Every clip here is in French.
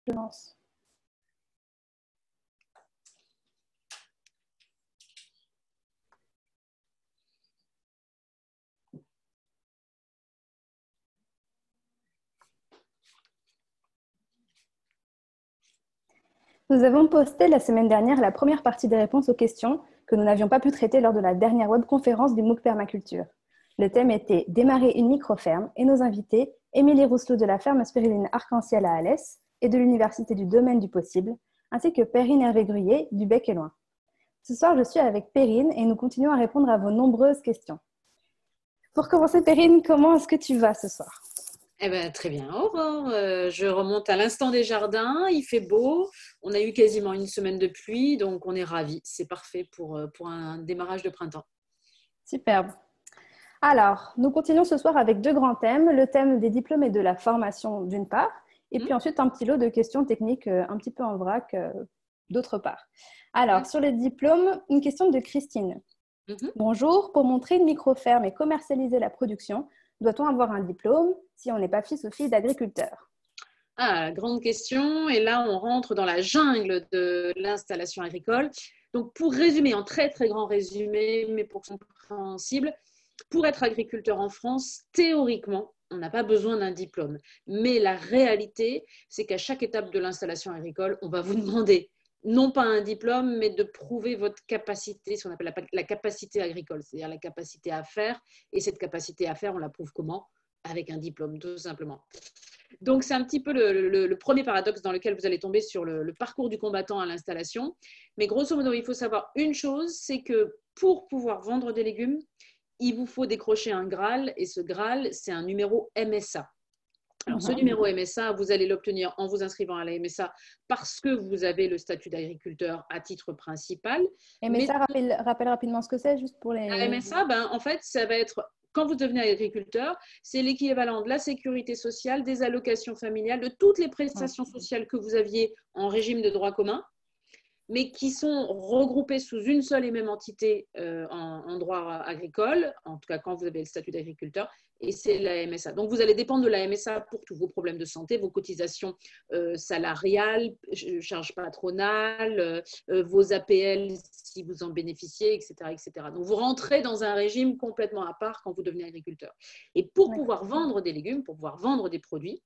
Je lance. Nous avons posté la semaine dernière la première partie des réponses aux questions que nous n'avions pas pu traiter lors de la dernière webconférence du MOOC Permaculture. Le thème était « Démarrer une micro-ferme » et nos invités, Émilie Rousselot de la ferme Spiruline Arc-en-Ciel à Alès et de l'Université du Domaine du Possible, ainsi que Perrine Hervé-Gruyer du Bec et Loin. Ce soir, je suis avec Perrine et nous continuons à répondre à vos nombreuses questions. Pour commencer, Perrine, comment est-ce que tu vas ce soir ? Eh ben, très bien, Aurore. Je remonte à l'instant des jardins, il fait beau, on a eu quasiment une semaine de pluie, donc on est ravis. C'est parfait pour un démarrage de printemps. Superbe. Alors, nous continuons ce soir avec deux grands thèmes, le thème des diplômes et de la formation d'une part, et puis ensuite un petit lot de questions techniques un petit peu en vrac d'autre part. Alors, sur les diplômes, une question de Christine. Bonjour, pour montrer une micro-ferme et commercialiser la production, doit-on avoir un diplôme si on n'est pas fils ou fille d'agriculteur ? Ah, grande question. Et là, on rentre dans la jungle de l'installation agricole. Donc, pour résumer, en très, très grand résumé, mais pour que ce soit compréhensible, pour être agriculteur en France, théoriquement, on n'a pas besoin d'un diplôme. Mais la réalité, c'est qu'à chaque étape de l'installation agricole, on va vous demander non pas un diplôme, mais de prouver votre capacité, ce qu'on appelle la capacité agricole, c'est-à-dire la capacité à faire. Et cette capacité à faire, on la prouve comment ? Avec un diplôme, tout simplement. Donc, c'est un petit peu le premier paradoxe dans lequel vous allez tomber sur le parcours du combattant à l'installation. Mais grosso modo, il faut savoir une chose, c'est que pour pouvoir vendre des légumes, il vous faut décrocher un Graal. Et ce Graal, c'est un numéro MSA. Alors, ce numéro MSA, vous allez l'obtenir en vous inscrivant à la MSA parce que vous avez le statut d'agriculteur à titre principal. MSA, rappelle rapidement ce que c'est, juste pour les... La MSA, en fait, ça va être, quand vous devenez agriculteur, c'est l'équivalent de la sécurité sociale, des allocations familiales, de toutes les prestations sociales que vous aviez en régime de droit commun, mais qui sont regroupées sous une seule et même entité en droit agricole, en tout cas quand vous avez le statut d'agriculteur, et c'est la MSA. Donc, vous allez dépendre de la MSA pour tous vos problèmes de santé, vos cotisations salariales, charges patronales, vos APL si vous en bénéficiez, etc., etc. Donc, vous rentrez dans un régime complètement à part quand vous devenez agriculteur. Et pour pouvoir vendre des légumes, pour pouvoir vendre des produits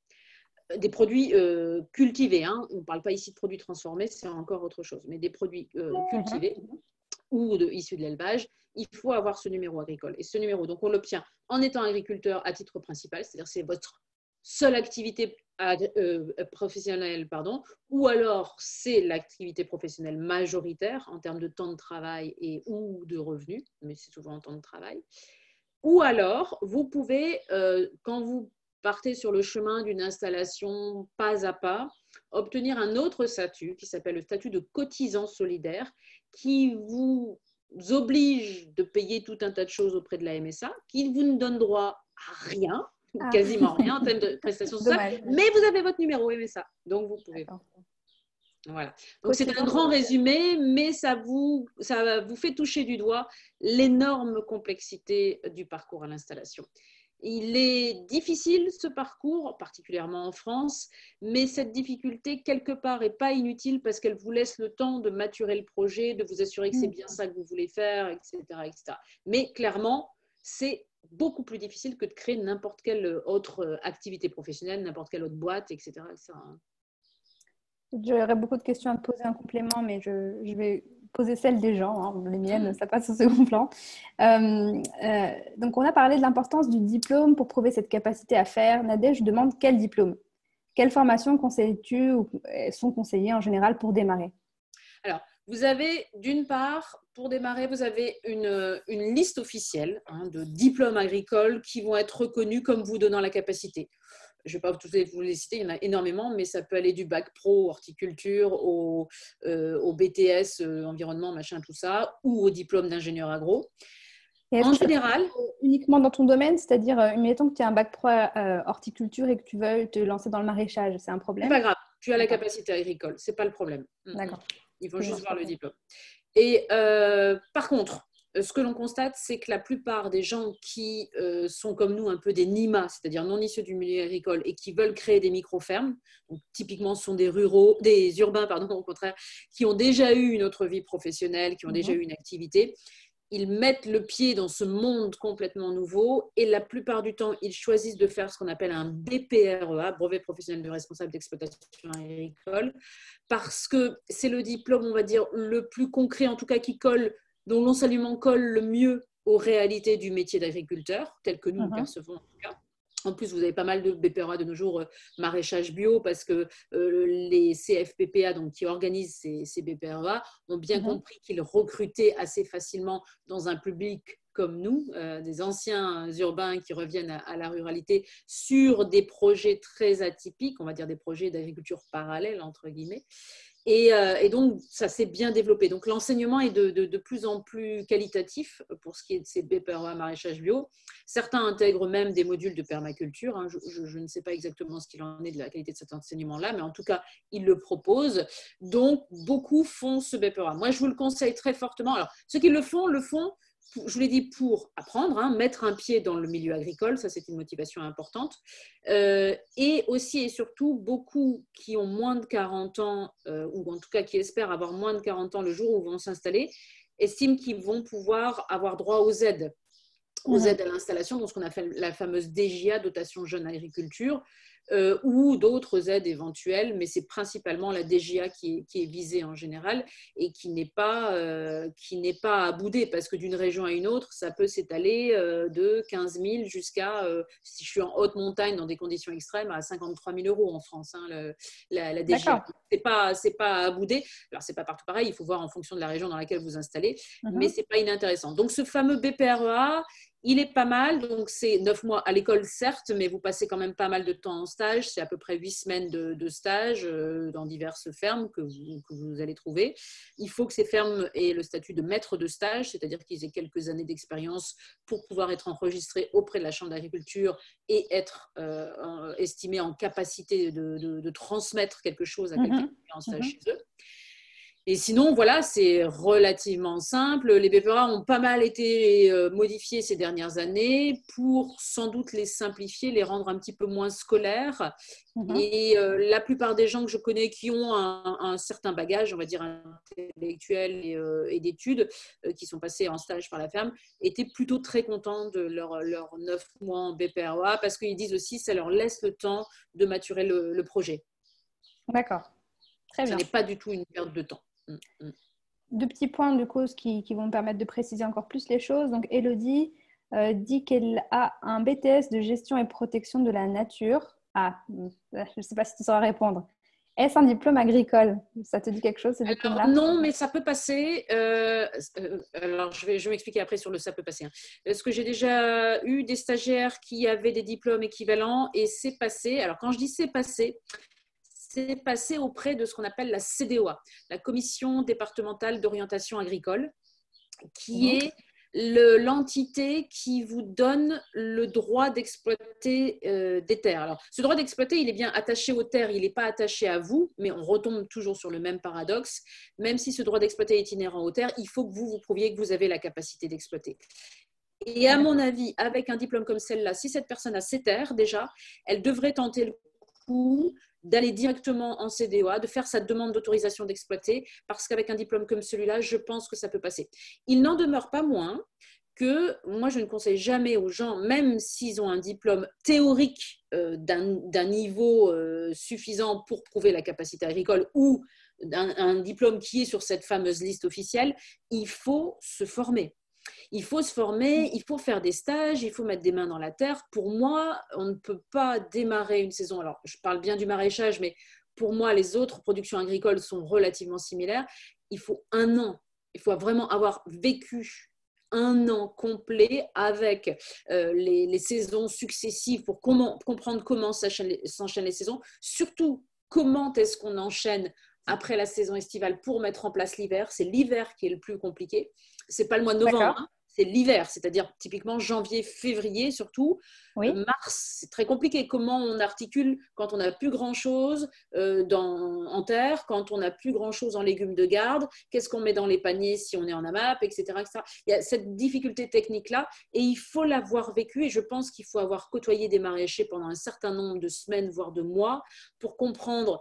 cultivés, hein. On ne parle pas ici de produits transformés, c'est encore autre chose, mais des produits cultivés ou issus de l'élevage, il faut avoir ce numéro agricole. Et ce numéro, donc on l'obtient en étant agriculteur à titre principal, c'est-à-dire c'est votre seule activité professionnelle, ou alors c'est l'activité professionnelle majoritaire en termes de temps de travail et ou de revenus, mais c'est souvent en temps de travail. Ou alors, vous pouvez, quand vous partez sur le chemin d'une installation pas à pas, obtenir un autre statut qui s'appelle le statut de cotisant solidaire qui vous oblige de payer tout un tas de choses auprès de la MSA, qui vous ne donne droit à rien, quasiment rien en termes de prestations sociales, mais vous avez votre numéro MSA, donc vous pouvez. Voilà. Donc c'est un grand résumé, mais ça vous fait toucher du doigt l'énorme complexité du parcours à l'installation. Il est difficile ce parcours, particulièrement en France, mais cette difficulté, quelque part, n'est pas inutile parce qu'elle vous laisse le temps de maturer le projet, de vous assurer que c'est bien ça que vous voulez faire, etc., etc. Mais clairement, c'est beaucoup plus difficile que de créer n'importe quelle autre activité professionnelle, n'importe quelle autre boîte, etc., etc. J'aurais beaucoup de questions à te poser en complément, mais je vais poser celles des gens. Hein. Les miennes, ça passe au second plan. Donc, on a parlé de l'importance du diplôme pour prouver cette capacité à faire. Nadège demande quel diplôme ? Quelles formations conseilles-tu ou sont conseillées en général pour démarrer ? Alors, vous avez d'une part, pour démarrer, vous avez une liste officielle de diplômes agricoles qui vont être reconnus comme vous donnant la capacité. Je ne vais pas tous vous les citer, il y en a énormément, mais ça peut aller du bac pro horticulture au BTS environnement, machin, tout ça, ou au diplôme d'ingénieur agro. En général, uniquement dans ton domaine, c'est-à-dire, mettons que tu as un bac pro horticulture et que tu veux te lancer dans le maraîchage, c'est un problème ? C'est pas grave, tu as la capacité agricole, c'est pas le problème. D'accord. Il faut juste voir le diplôme. Et par contre, ce que l'on constate, c'est que la plupart des gens qui sont comme nous un peu des NIMA, c'est-à-dire non issus du milieu agricole et qui veulent créer des micro-fermes, donc typiquement ce sont des urbains, pardon, au contraire, qui ont déjà eu une autre vie professionnelle, qui ont déjà eu une activité, ils mettent le pied dans ce monde complètement nouveau et la plupart du temps, ils choisissent de faire ce qu'on appelle un BPREA, brevet professionnel de responsable d'exploitation agricole, parce que c'est le diplôme, on va dire, le plus concret, en tout cas qui colle, dont l'enseignement colle le mieux aux réalités du métier d'agriculteur, tel que nous le percevons en tout cas. En plus, vous avez pas mal de BPREA de nos jours, maraîchage bio, parce que les CFPPA, donc, qui organisent ces BPREA, ont bien compris qu'ils recrutaient assez facilement dans un public comme nous, des anciens urbains qui reviennent à la ruralité sur des projets très atypiques, on va dire des projets d'agriculture parallèle, entre guillemets. Et donc, ça s'est bien développé. Donc, l'enseignement est de plus en plus qualitatif pour ce qui est de ces BPREA maraîchage bio. Certains intègrent même des modules de permaculture. Hein. Je ne sais pas exactement ce qu'il en est de la qualité de cet enseignement-là, mais en tout cas, ils le proposent. Donc, beaucoup font ce BPREA. Moi, je vous le conseille très fortement. Alors, ceux qui le font, je vous l'ai dit, pour apprendre, hein, mettre un pied dans le milieu agricole, ça c'est une motivation importante. Et aussi et surtout, beaucoup qui ont moins de 40 ans, ou en tout cas qui espèrent avoir moins de 40 ans le jour où ils vont s'installer, estiment qu'ils vont pouvoir avoir droit aux aides à l'installation, dans ce qu'on appelle la fameuse DJA, dotation jeune agriculture, ou d'autres aides éventuelles, mais c'est principalement la DJA qui est visée en général et qui n'est pas à bouder, parce que d'une région à une autre, ça peut s'étaler de 15 000 jusqu'à, si je suis en haute montagne dans des conditions extrêmes, à 53 000 euros en France, hein, la DJA. C'est pas à bouder. Alors, c'est pas partout pareil, il faut voir en fonction de la région dans laquelle vous installez, mais c'est pas inintéressant. Donc, ce fameux BPREA, il est pas mal, donc c'est 9 mois à l'école certes, mais vous passez quand même pas mal de temps en stage, c'est à peu près 8 semaines de stage dans diverses fermes que vous allez trouver. Il faut que ces fermes aient le statut de maître de stage, c'est-à-dire qu'ils aient quelques années d'expérience pour pouvoir être enregistrés auprès de la Chambre d'agriculture et être estimés en capacité de transmettre quelque chose à quelqu'un qui est en stage chez eux. Et sinon, voilà, c'est relativement simple. Les BPREA ont pas mal été modifiés ces dernières années pour sans doute les simplifier, les rendre un petit peu moins scolaires. Et la plupart des gens que je connais qui ont un certain bagage, on va dire intellectuel et d'études, qui sont passés en stage par la ferme, étaient plutôt très contents de leurs 9 mois en BPREA, parce qu'ils disent aussi que ça leur laisse le temps de maturer le projet. D'accord, très bien. Ce n'est pas du tout une perte de temps. Deux petits points du coup qui vont me permettre de préciser encore plus les choses. Donc Élodie dit qu'elle a un BTS de gestion et protection de la nature. Je ne sais pas si tu sauras répondre. Est-ce un diplôme agricole? Ça te dit quelque chose, ce diplôme-là? Non, mais ça peut passer. Alors, je vais m'expliquer après sur le ça peut passer. Parce que j'ai déjà eu des stagiaires qui avaient des diplômes équivalents et c'est passé. Alors, quand je dis c'est passé auprès de ce qu'on appelle la CDOA, la Commission départementale d'orientation agricole, qui est l'entité qui vous donne le droit d'exploiter des terres. Alors, ce droit d'exploiter, il est bien attaché aux terres, il n'est pas attaché à vous, mais on retombe toujours sur le même paradoxe. Même si ce droit d'exploiter est inhérent aux terres, il faut que vous prouviez que vous avez la capacité d'exploiter. Et à mon avis, avec un diplôme comme celle-là, si cette personne a ses terres déjà, elle devrait tenter le coup d'aller directement en CDOA, de faire sa demande d'autorisation d'exploiter, parce qu'avec un diplôme comme celui-là, je pense que ça peut passer. Il n'en demeure pas moins que moi, je ne conseille jamais aux gens, même s'ils ont un diplôme théorique d'un niveau suffisant pour prouver la capacité agricole ou un diplôme qui est sur cette fameuse liste officielle, il faut se former. Il faut se former, il faut faire des stages, il faut mettre des mains dans la terre. Pour moi, on ne peut pas démarrer une saison. Alors, je parle bien du maraîchage, mais pour moi, les autres productions agricoles sont relativement similaires. Il faut 1 an. Il faut vraiment avoir vécu 1 an complet avec les saisons successives pour comprendre comment s'enchaînent les saisons. Surtout, comment est-ce qu'on enchaîne après la saison estivale pour mettre en place l'hiver. C'est l'hiver qui est le plus compliqué. Ce n'est pas le mois de novembre, hein. c'est l'hiver, c'est-à-dire typiquement janvier, février surtout. Oui. Mars, c'est très compliqué. Comment on articule quand on n'a plus grand-chose en terre, quand on n'a plus grand-chose en légumes de garde, qu'est-ce qu'on met dans les paniers si on est en AMAP, etc., etc. Il y a cette difficulté technique-là et il faut l'avoir vécu et je pense qu'il faut avoir côtoyé des maraîchers pendant un certain nombre de semaines, voire de mois, pour comprendre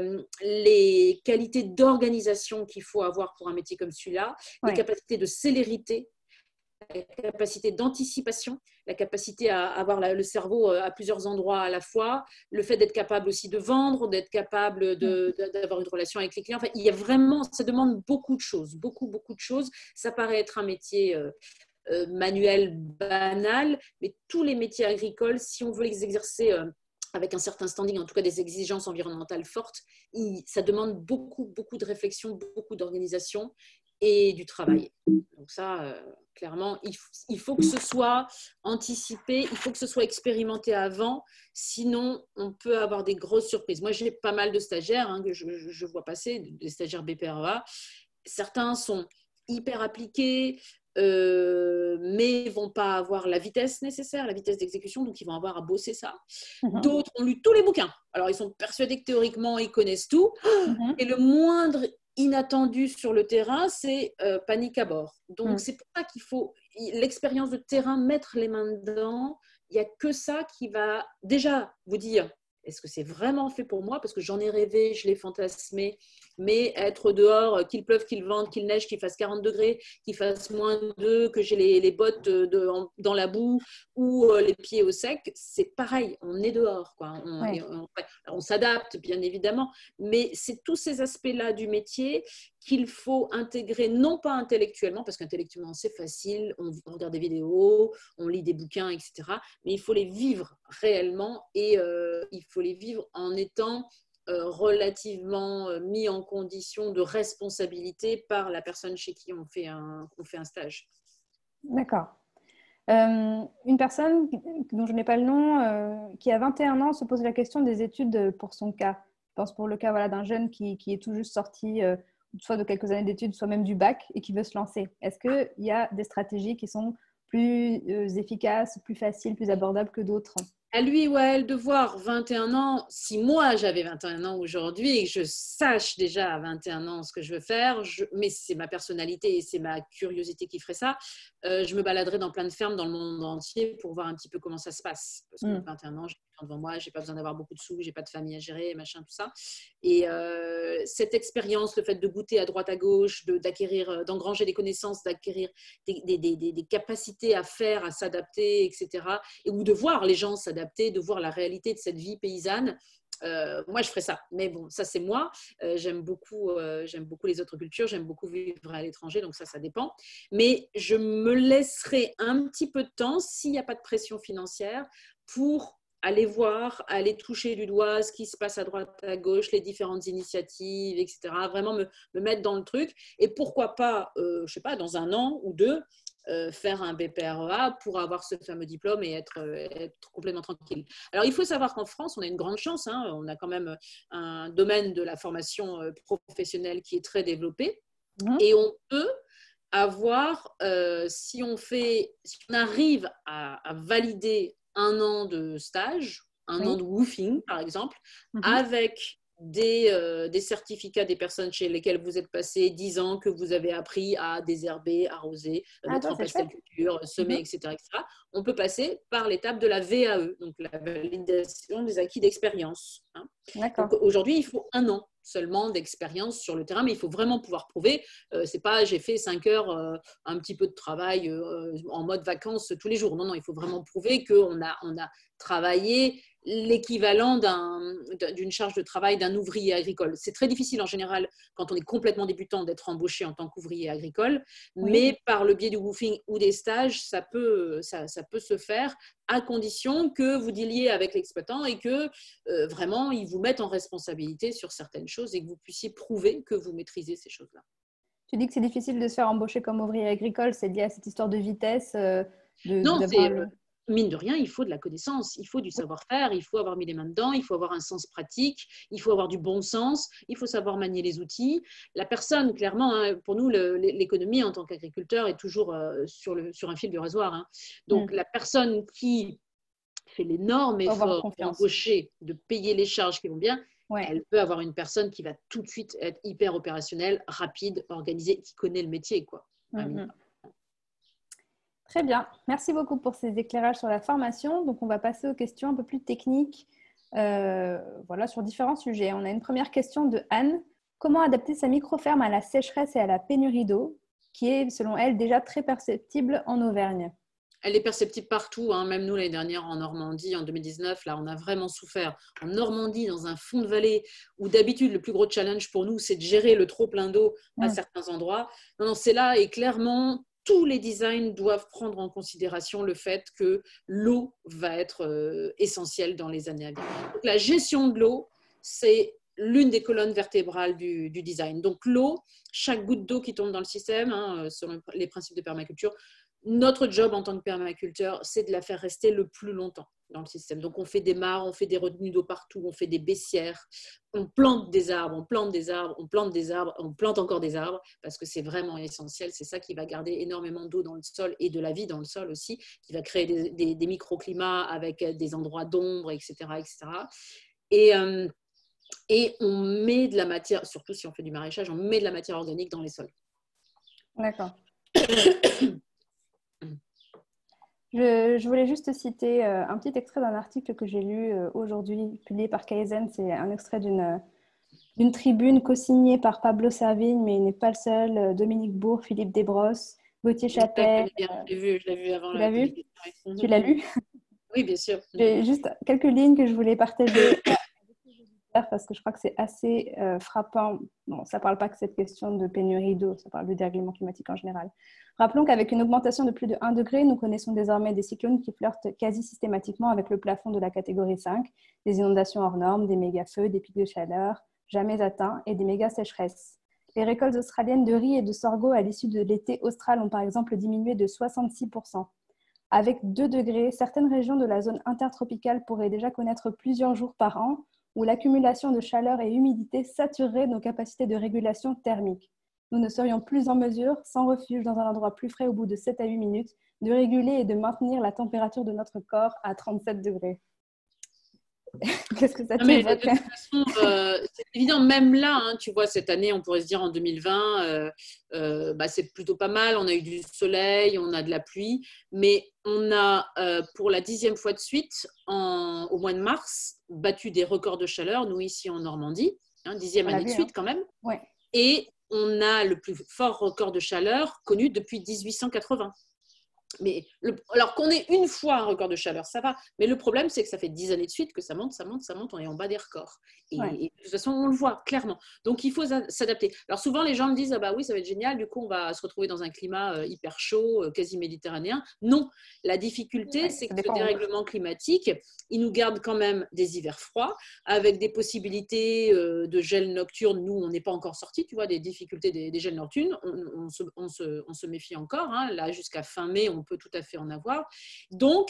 les qualités d'organisation qu'il faut avoir pour un métier comme celui-là, les capacités de célérité, la capacité d'anticipation, la capacité à avoir le cerveau à plusieurs endroits à la fois, le fait d'être capable aussi de vendre, d'être capable d'avoir une relation avec les clients. Enfin, il y a vraiment, ça demande beaucoup de choses, beaucoup de choses. Ça paraît être un métier manuel banal, mais tous les métiers agricoles, si on veut les exercer avec un certain standing, en tout cas des exigences environnementales fortes, ça demande beaucoup de réflexion, beaucoup d'organisation et du travail. Donc ça, clairement, il faut que ce soit anticipé, il faut que ce soit expérimenté avant, sinon on peut avoir des grosses surprises. Moi, j'ai pas mal de stagiaires que je vois passer, des stagiaires BPREA. Certains sont hyper appliqués, mais ne vont pas avoir la vitesse nécessaire, la vitesse d'exécution, donc ils vont avoir à bosser ça. D'autres ont lu tous les bouquins. Alors, ils sont persuadés que théoriquement, ils connaissent tout. Et le moindre inattendu sur le terrain, c'est panique à bord. Donc, c'est pour ça qu'il faut l'expérience de terrain, mettre les mains dedans. Il n'y a que ça qui va déjà vous dire est-ce que c'est vraiment fait pour moi? Parce que j'en ai rêvé, je l'ai fantasmé, mais être dehors, qu'il pleuve, qu'il vente, qu'il neige, qu'il fasse 40 degrés, qu'il fasse -2, que j'ai les bottes dans la boue ou les pieds au sec, c'est pareil, on est dehors, quoi. On s'adapte, bien évidemment, mais c'est tous ces aspects-là du métier qu'il faut intégrer, non pas intellectuellement, parce qu'intellectuellement, c'est facile, on regarde des vidéos, on lit des bouquins, etc. Mais il faut les vivre réellement et il faut les vivre en étant relativement mis en condition de responsabilité par la personne chez qui on fait un stage. D'accord. Une personne dont je n'ai pas le nom, qui a 21 ans, se pose la question des études pour son cas. Je pense pour le cas d'un jeune qui est tout juste sorti soit de quelques années d'études, soit même du bac et qui veut se lancer. Est-ce qu'il y a des stratégies qui sont plus efficaces, plus faciles, plus abordables que d'autres? À lui ou à elle de voir 21 ans, si moi j'avais 21 ans aujourd'hui et que je sache déjà à 21 ans ce que je veux faire, mais c'est ma personnalité et c'est ma curiosité qui ferait ça, je me baladerais dans plein de fermes dans le monde entier pour voir un petit peu comment ça se passe. Parce que 21 ans, j'ai le temps devant moi, j'ai pas besoin d'avoir beaucoup de sous, j'ai pas de famille à gérer, machin, tout ça. Et cette expérience, le fait de goûter à droite à gauche, d'acquérir, d'engranger des connaissances, d'acquérir des capacités à faire, à s'adapter, etc. Ou de voir les gens s'adapter, de voir la réalité de cette vie paysanne. Moi, je ferais ça. Mais bon, ça, c'est moi. J'aime beaucoup les autres cultures. J'aime beaucoup vivre à l'étranger. Donc, ça dépend. Mais je me laisserai un petit peu de temps, s'il n'y a pas de pression financière, pour aller voir, aller toucher du doigt ce qui se passe à droite, à gauche, les différentes initiatives, etc. Vraiment me mettre dans le truc. Et pourquoi pas, je ne sais pas, dans 1 an ou 2, faire un BPREA pour avoir ce fameux diplôme et être complètement tranquille. Alors, il faut savoir qu'en France, on a une grande chance. On a quand même un domaine de la formation professionnelle qui est très développé. Et on peut avoir, si on arrive à valider 1 an de stage, 1 an de woofing, par exemple, avec des certificats des personnes chez lesquelles vous êtes passé 10 ans, que vous avez appris à désherber, arroser, mettre en pastel-culture, semer, etc., etc. On peut passer par l'étape de la VAE, donc la validation des acquis d'expérience. Donc aujourd'hui, il faut 1 an seulement d'expérience sur le terrain, mais il faut vraiment pouvoir prouver. C'est pas j'ai fait 5 heures, un petit peu de travail en mode vacances tous les jours. Non, il faut vraiment prouver qu'on a travaillé l'équivalent d'une charge de travail d'un ouvrier agricole. C'est très difficile en général, quand on est complètement débutant, d'être embauché en tant qu'ouvrier agricole, mais par le biais du woofing ou des stages, ça peut se faire à condition que vous dealiez avec l'exploitant et que vraiment, ils vous mettent en responsabilité sur certaines choses et que vous puissiez prouver que vous maîtrisez ces choses-là. Tu dis que c'est difficile de se faire embaucher comme ouvrier agricole, c'est lié à cette histoire de vitesse Non, mine de rien, il faut de la connaissance, il faut du savoir-faire, il faut avoir mis les mains dedans, il faut avoir un sens pratique, il faut avoir du bon sens, il faut savoir manier les outils. La personne, clairement, hein, pour nous, l'économie en tant qu'agriculteur est toujours sur un fil du rasoir. Hein. Donc, la personne qui fait l'énorme effort d'embaucher, de payer les charges qui vont bien, elle peut avoir une personne qui va tout de suite être hyper opérationnelle, rapide, organisée, qui connaît le métier, quoi. Très bien. Merci beaucoup pour ces éclairages sur la formation. Donc, on va passer aux questions un peu plus techniques voilà, sur différents sujets. On a une première question de Anne. Comment adapter sa micro-ferme à la sécheresse et à la pénurie d'eau, qui est, selon elle, déjà très perceptible en Auvergne? Elle est perceptible partout, hein. Même nous l'année dernière en Normandie, en 2019, là on a vraiment souffert. En Normandie, dans un fond de vallée, où d'habitude le plus gros challenge pour nous, c'est de gérer le trop plein d'eau à certains endroits. Non, c'est là et clairement, tous les designs doivent prendre en considération le fait que l'eau va être essentielle dans les années à venir. Donc la gestion de l'eau, c'est l'une des colonnes vertébrales du design. Donc l'eau, chaque goutte d'eau qui tombe dans le système, hein, selon les principes de permaculture, notre job en tant que permaculteur, c'est de la faire rester le plus longtemps dans le système. Donc, on fait des mares, on fait des retenues d'eau partout, on fait des baissières, on plante des arbres, on plante des arbres, on plante des arbres, on plante encore des arbres, parce que c'est vraiment essentiel. C'est ça qui va garder énormément d'eau dans le sol et de la vie dans le sol aussi, qui va créer des microclimats avec des endroits d'ombre, etc., etc. Et on met de la matière, surtout si on fait du maraîchage, on met de la matière organique dans les sols. D'accord. Je voulais juste citer un petit extrait d'un article que j'ai lu aujourd'hui, publié par Kaizen. C'est un extrait d'une tribune co-signée par Pablo Servigne, mais il n'est pas le seul. Dominique Bourg, Philippe Desbrosses, Gauthier Chappet. Je l'ai vu avant la publication. Tu l'as lu? Oui, bien sûr. J'ai juste quelques lignes que je voulais partager parce que je crois que c'est assez frappant. Bon, ça ne parle pas que cette question de pénurie d'eau, ça parle du dérèglement climatique en général. Rappelons qu'avec une augmentation de plus de 1 degré, nous connaissons désormais des cyclones qui flirtent quasi systématiquement avec le plafond de la catégorie 5, des inondations hors normes, des méga-feux, des pics de chaleur jamais atteints et des méga-sécheresses. Les récoltes australiennes de riz et de sorgho à l'issue de l'été austral ont par exemple diminué de 66%. Avec 2 degrés, certaines régions de la zone intertropicale pourraient déjà connaître plusieurs jours par an où l'accumulation de chaleur et humidité saturerait nos capacités de régulation thermique. Nous ne serions plus en mesure, sans refuge dans un endroit plus frais au bout de 7 à 8 minutes, de réguler et de maintenir la température de notre corps à 37 degrés. Qu'est-ce que ça t'évoque? De toute façon, c'est évident, même là, hein, tu vois, cette année, on pourrait se dire en 2020, c'est plutôt pas mal, on a eu du soleil, on a de la pluie, mais on a, pour la 10e fois de suite, au mois de mars, battu des records de chaleur, nous ici en Normandie, 10e année de suite quand même, et on a le plus fort record de chaleur connu depuis 1880. Mais alors qu'on ait une fois un record de chaleur, ça va. Mais le problème, c'est que ça fait 10 années de suite que ça monte, on est en bas des records. Et de toute façon, on le voit clairement. Donc, il faut s'adapter. Alors, souvent, les gens me disent, ah bah oui, ça va être génial, du coup, on va se retrouver dans un climat hyper chaud, quasi méditerranéen. Non, la difficulté, c'est que ce dérèglement climatique, il nous garde quand même des hivers froids, avec des possibilités de gel nocturne. Nous, on n'est pas encore sortis, tu vois, des difficultés des gels nocturnes. On se méfie encore. Hein. Là, jusqu'à fin mai, on peut tout à fait en avoir. Donc,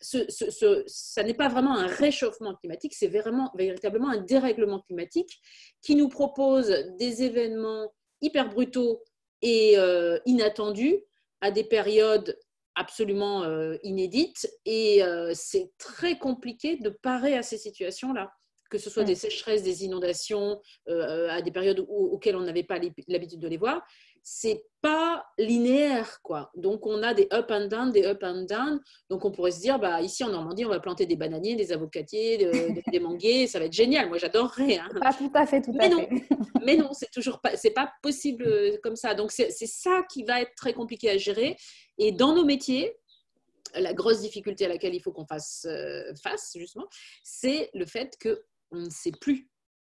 ça n'est pas vraiment un réchauffement climatique, c'est véritablement un dérèglement climatique qui nous propose des événements hyper brutaux et inattendus à des périodes absolument inédites. Et c'est très compliqué de parer à ces situations-là, que ce soit des sécheresses, des inondations, à des périodes auxquelles on n'avait pas l'habitude de les voir. C'est pas linéaire, quoi. Donc, on a des up and down, des up and down. Donc, on pourrait se dire, bah, ici en Normandie, on va planter des bananiers, des avocatiers, des manguiers. Ça va être génial. Moi, j'adorerais. Hein. Pas tout à fait, Mais non, c'est pas possible comme ça. Donc, c'est ça qui va être très compliqué à gérer. Et dans nos métiers, la grosse difficulté à laquelle il faut qu'on fasse face, justement, c'est le fait qu'on ne sait plus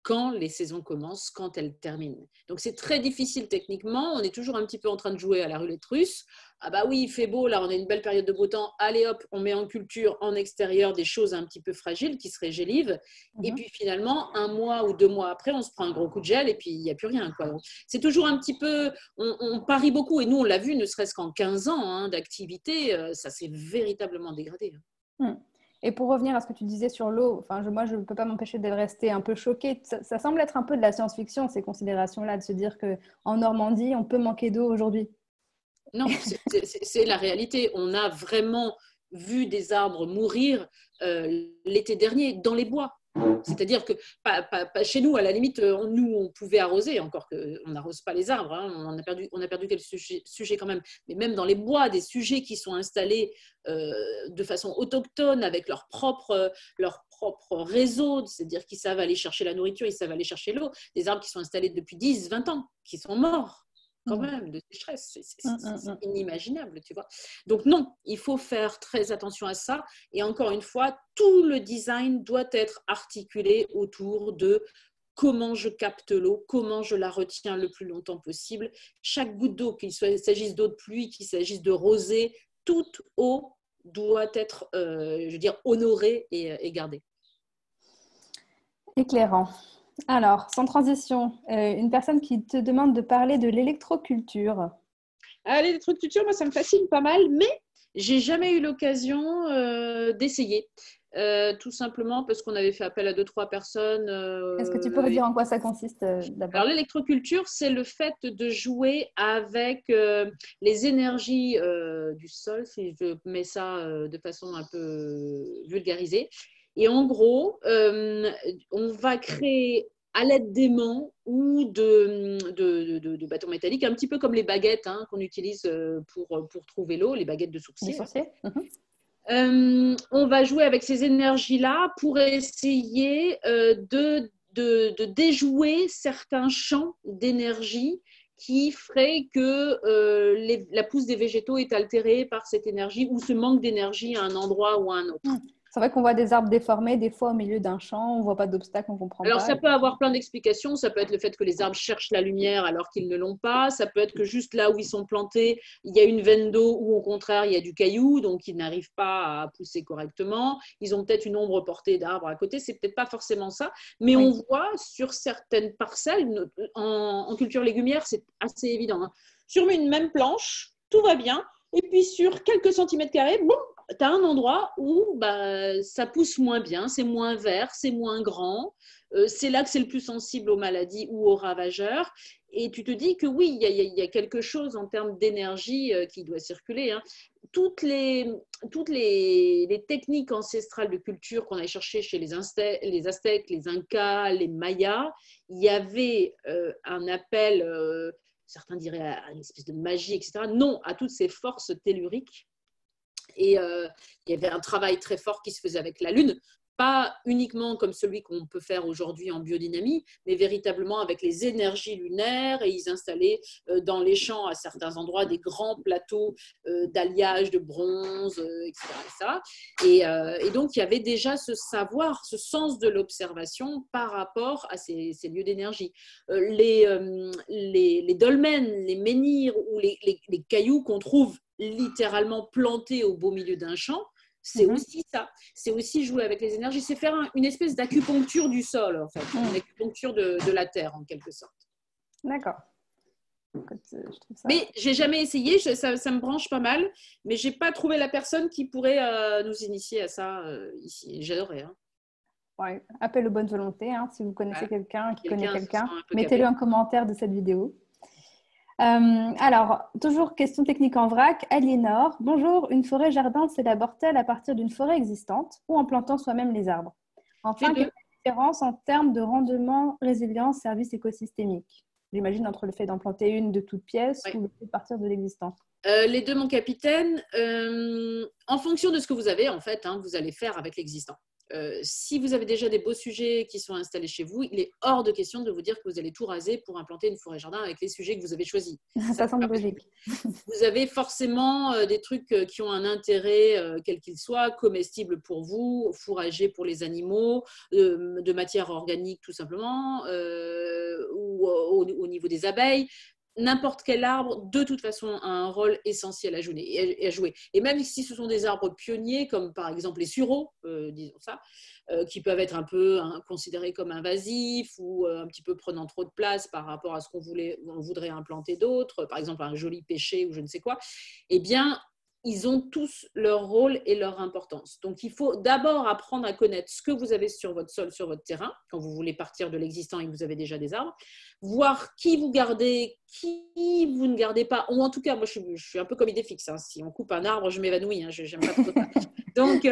quand les saisons commencent, quand elles terminent. Donc, c'est très difficile techniquement. On est toujours un petit peu en train de jouer à la roulette russe. Ah bah oui, il fait beau, là, on a une belle période de beau temps. Allez hop, on met en culture, en extérieur, des choses un petit peu fragiles qui seraient gélives. Et puis finalement, 1 mois ou 2 mois après, on se prend un gros coup de gel et puis il n'y a plus rien, quoi. Donc, c'est toujours un petit peu, on parie beaucoup. Et nous, on l'a vu, ne serait-ce qu'en 15 ans d'activité, ça s'est véritablement dégradé. Et pour revenir à ce que tu disais sur l'eau, enfin, moi, je ne peux pas m'empêcher de rester un peu choquée. Ça semble être un peu de la science-fiction, ces considérations-là, de se dire qu'en Normandie, on peut manquer d'eau aujourd'hui. Non, c'est la réalité. On a vraiment vu des arbres mourir l'été dernier dans les bois. C'est-à-dire que pas chez nous, à la limite, nous, on pouvait arroser, encore qu'on n'arrose pas les arbres. On a perdu quelques sujets quand même. Mais même dans les bois, des sujets qui sont installés de façon autochtone avec leur propre réseau, c'est-à-dire qu'ils savent aller chercher la nourriture, ils savent aller chercher l'eau. Des arbres qui sont installés depuis 10, 20 ans, qui sont morts quand même de sécheresse. C'est inimaginable, tu vois. Donc non, il faut faire très attention à ça. Et encore une fois, tout le design doit être articulé autour de comment je capte l'eau, comment je la retiens le plus longtemps possible. Chaque goutte d'eau, qu'il s'agisse d'eau de pluie, qu'il s'agisse de rosée, toute eau doit être, je veux dire, honorée et gardée. Éclairant. Alors, sans transition, une personne qui te demande de parler de l'électroculture. L'électroculture, moi, ça me fascine pas mal, mais j'ai jamais eu l'occasion d'essayer. Tout simplement parce qu'on avait fait appel à 2-3 personnes. Est-ce que tu peux redire en quoi ça consiste d'abord? Alors, l'électroculture, c'est le fait de jouer avec les énergies du sol, si je mets ça de façon un peu vulgarisée. Et en gros, on va créer à l'aide d'aimants ou de bâtons métalliques, un petit peu comme les baguettes qu'on utilise pour trouver l'eau, les baguettes de sourcier. On va jouer avec ces énergies-là pour essayer de déjouer certains champs d'énergie qui ferait que la pousse des végétaux est altérée par cette énergie ou ce manque d'énergie à un endroit ou à un autre. C'est vrai qu'on voit des arbres déformés, des fois au milieu d'un champ, on ne voit pas d'obstacle, on ne comprend pas. Alors, ça peut avoir plein d'explications. Ça peut être le fait que les arbres cherchent la lumière alors qu'ils ne l'ont pas. Ça peut être que juste là où ils sont plantés, il y a une veine d'eau ou au contraire, il y a du caillou, donc ils n'arrivent pas à pousser correctement. Ils ont peut-être une ombre portée d'arbres à côté. C'est peut-être pas forcément ça. Mais on voit sur certaines parcelles, en culture légumière, c'est assez évident. Sur une même planche, tout va bien. Et puis, sur quelques centimètres carrés, boum, tu as un endroit où ça pousse moins bien, c'est moins vert, c'est moins grand. C'est là que c'est le plus sensible aux maladies ou aux ravageurs. Et tu te dis que oui, il y a quelque chose en termes d'énergie qui doit circuler. Toutes les techniques ancestrales de culture qu'on allait chercher chez les Aztèques, les Incas, les Mayas, il y avait un appel, certains diraient à une espèce de magie, etc. Non, à toutes ces forces telluriques. Et il y avait un travail très fort qui se faisait avec la Lune, pas uniquement comme celui qu'on peut faire aujourd'hui en biodynamie, mais véritablement avec les énergies lunaires. Et ils installaient dans les champs, à certains endroits, des grands plateaux d'alliage de bronze, etc. Et donc, il y avait déjà ce savoir, ce sens de l'observation par rapport à ces lieux d'énergie. Les dolmens, les menhirs ou les cailloux qu'on trouve littéralement plantés au beau milieu d'un champ, c'est aussi ça. C'est aussi jouer avec les énergies. C'est faire une espèce d'acupuncture du sol, en fait. Une acupuncture de la terre, en quelque sorte. D'accord. Mais j'ai jamais essayé. Ça me branche pas mal. Mais j'ai pas trouvé la personne qui pourrait nous initier à ça ici. J'adorerais. Ouais. Appel aux bonnes volontés. Si vous connaissez quelqu'un qui connaît quelqu'un, mettez-le en commentaire de cette vidéo. Alors, toujours question technique en vrac. Aliénor, bonjour, une forêt-jardin s'élabore-t-elle à partir d'une forêt existante ou en plantant soi-même les arbres? Enfin, quelle est la différence en termes de rendement, résilience, service écosystémique? J'imagine entre le fait d'en planter une de toute pièce ou le fait de partir de l'existant. Les deux, mon capitaine. En fonction de ce que vous avez, en fait, vous allez faire avec l'existant. Si vous avez déjà des beaux sujets qui sont installés chez vous, il est hors de question de vous dire que vous allez tout raser pour implanter une forêt-jardin avec les sujets que vous avez choisis. Ça semble logique. Vous avez forcément des trucs qui ont un intérêt, quel qu'il soit, comestible pour vous, fourrager pour les animaux, de matière organique tout simplement, ou au niveau des abeilles. N'importe quel arbre, de toute façon, a un rôle essentiel à jouer. Et même si ce sont des arbres pionniers, comme par exemple les sureaux, disons ça, qui peuvent être un peu considérés comme invasifs ou un petit peu prenant trop de place par rapport à ce qu'on voudrait implanter d'autres, par exemple un joli pêcher ou je ne sais quoi, eh bien, ils ont tous leur rôle et leur importance. Donc, il faut d'abord apprendre à connaître ce que vous avez sur votre sol, sur votre terrain, quand vous voulez partir de l'existant et que vous avez déjà des arbres, voir qui vous gardez, qui vous ne gardez pas, ou en tout cas, moi, je suis un peu comme idée fixe. Hein. Si on coupe un arbre, je m'évanouis. Hein. Je n'aime pas trop ça. Donc,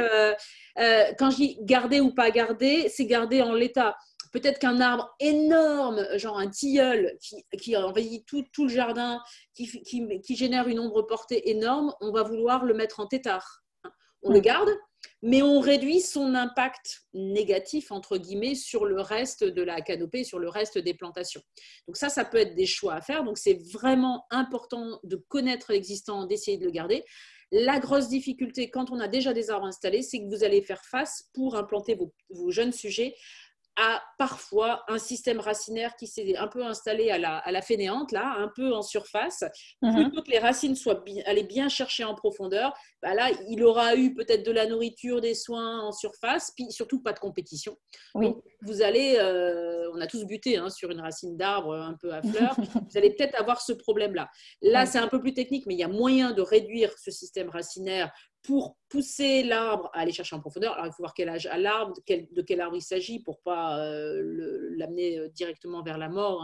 quand je dis garder ou pas garder, c'est garder en l'état. Peut-être qu'un arbre énorme, genre un tilleul qui envahit tout le jardin, qui génère une ombre portée énorme, on va vouloir le mettre en tétard. On le garde, mais on réduit son impact négatif, entre guillemets, sur le reste de la canopée, sur le reste des plantations. Donc ça peut être des choix à faire. Donc c'est vraiment important de connaître l'existant, d'essayer de le garder. La grosse difficulté, quand on a déjà des arbres installés, c'est que vous allez faire face, pour implanter vos jeunes sujets, à parfois un système racinaire qui s'est un peu installé à la fainéante, là, un peu en surface. Plutôt que les racines soient allées bien chercher en profondeur, bah là, il aura eu peut-être de la nourriture, des soins en surface, puis surtout pas de compétition. Oui. Donc, vous allez, on a tous buté sur une racine d'arbre un peu à fleurs, vous allez peut-être avoir ce problème-là. Là, c'est un peu plus technique, mais il y a moyen de réduire ce système racinaire pour pousser l'arbre à aller chercher en profondeur. Alors, il faut voir quel âge a l'arbre, de quel arbre il s'agit pour ne pas l'amener directement vers la mort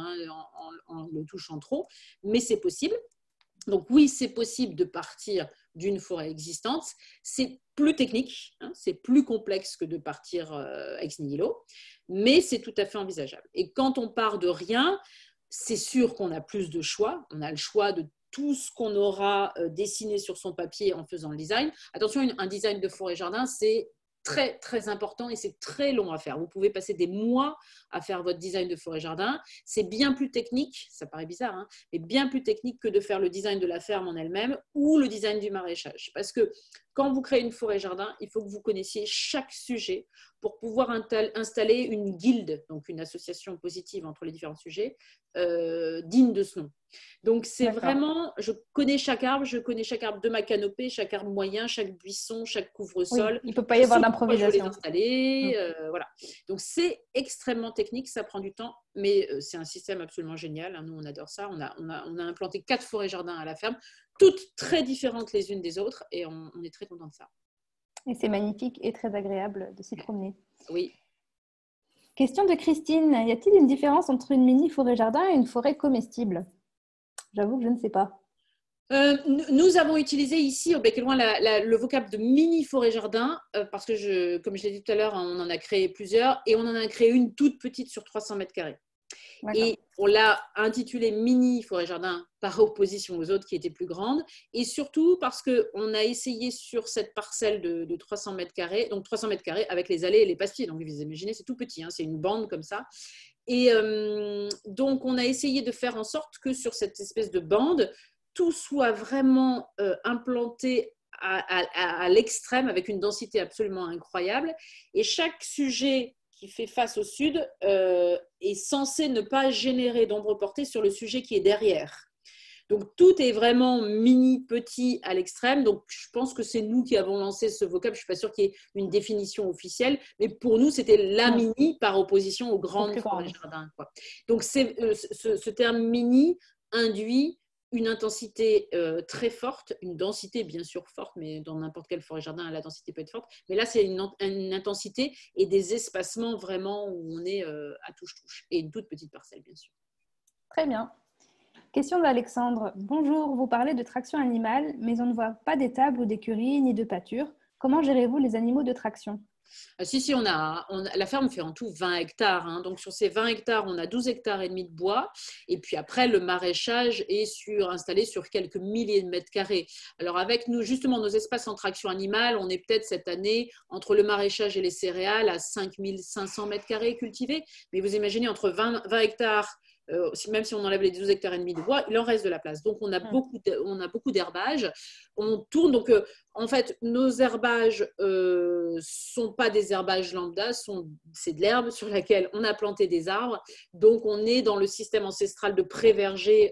en le touchant trop. Mais c'est possible. Donc oui, c'est possible de partir d'une forêt existante. C'est plus technique, c'est plus complexe que de partir ex nihilo, mais c'est tout à fait envisageable. Et quand on part de rien, c'est sûr qu'on a plus de choix. On a le choix de tout ce qu'on aura dessiné sur son papier en faisant le design. Attention, un design de forêt-jardin, c'est très, très important et c'est très long à faire. Vous pouvez passer des mois à faire votre design de forêt-jardin. C'est bien plus technique, ça paraît bizarre, mais bien plus technique que de faire le design de la ferme en elle-même ou le design du maraîchage. Parce que quand vous créez une forêt-jardin, il faut que vous connaissiez chaque sujet pour pouvoir installer une guilde, donc une association positive entre les différents sujets, digne de ce nom. Donc, c'est vraiment, je connais chaque arbre de ma canopée, chaque arbre moyen, chaque buisson, chaque couvre-sol. Oui, il ne peut pas y avoir d'improvisation. Je vais les installer, voilà. Donc, c'est extrêmement technique, ça prend du temps, mais c'est un système absolument génial. Nous, on adore ça. On a implanté 4 forêts-jardins à la ferme, toutes très différentes les unes des autres, et on est très contents de ça. Et c'est magnifique et très agréable de s'y promener. Oui. Question de Christine. Y a-t-il une différence entre une mini forêt-jardin et une forêt comestible ? J'avoue que je ne sais pas. Nous avons utilisé ici au Bec et Loin le vocable de mini forêt-jardin parce que, comme je l'ai dit tout à l'heure, on en a créé plusieurs et on en a créé une toute petite sur 300 mètres carrés. Et on l'a intitulé mini forêt-jardin par opposition aux autres qui étaient plus grandes et surtout parce qu'on a essayé sur cette parcelle de 300 mètres carrés, donc 300 mètres carrés avec les allées et les passe-pieds. Donc vous imaginez, c'est tout petit, c'est une bande comme ça. Et donc, on a essayé de faire en sorte que sur cette espèce de bande, tout soit vraiment implanté à l'extrême avec une densité absolument incroyable. Et chaque sujet qui fait face au sud est censé ne pas générer d'ombre portée sur le sujet qui est derrière. Donc, tout est vraiment mini, petit à l'extrême. Donc, je pense que c'est nous qui avons lancé ce vocable. Je ne suis pas sûre qu'il y ait une définition officielle. Mais pour nous, c'était la mini par opposition aux grandes forêts-jardins. Donc, ce terme mini induit une intensité très forte, une densité bien sûr forte, mais dans n'importe quelle forêt-jardin, la densité peut être forte. Mais là, c'est une intensité et des espacements vraiment où on est à touche-touche. Et une toute petite parcelle, bien sûr. Très bien. Question d'Alexandre. Bonjour, vous parlez de traction animale, mais on ne voit pas d'étable ou d'écurie ni de pâture. Comment gérez-vous les animaux de traction ? Si, la ferme fait en tout 20 hectares. Hein. Donc, sur ces 20 hectares, on a 12 hectares et demi de bois. Et puis après, le maraîchage est installé sur quelques milliers de mètres carrés. Alors, avec nous, justement, nos espaces en traction animale, on est peut-être cette année, entre le maraîchage et les céréales, à 5500 mètres carrés cultivés. Mais vous imaginez, entre 20 hectares, même si on enlève les 12 hectares et demi de bois, il en reste de la place. Donc, on a beaucoup d'herbage. On tourne. Donc, en fait, nos herbages sont pas des herbages lambda, c'est de l'herbe sur laquelle on a planté des arbres. Donc, on est dans le système ancestral de pré-verger